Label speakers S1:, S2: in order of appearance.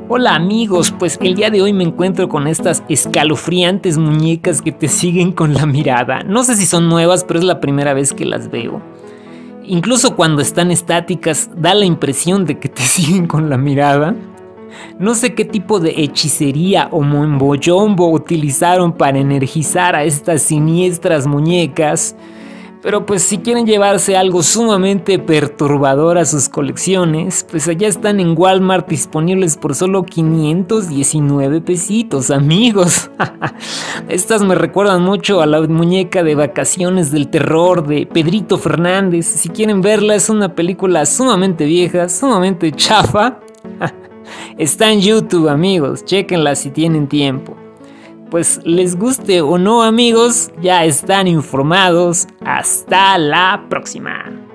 S1: Hola amigos, pues el día de hoy me encuentro con estas escalofriantes muñecas que te siguen con la mirada. No sé si son nuevas, pero es la primera vez que las veo. Incluso cuando están estáticas da la impresión de que te siguen con la mirada. No sé qué tipo de hechicería o momboyombo utilizaron para energizar a estas siniestras muñecas. Pero pues si quieren llevarse algo sumamente perturbador a sus colecciones, pues allá están en Walmart disponibles por solo 519 pesitos, amigos. Estas me recuerdan mucho a la muñeca de Vacaciones del Terror de Pedrito Fernández. Si quieren verla, es una película sumamente vieja, sumamente chafa. Está en YouTube, amigos, chéquenla si tienen tiempo. Pues les guste o no, amigos, ya están informados. Hasta la próxima.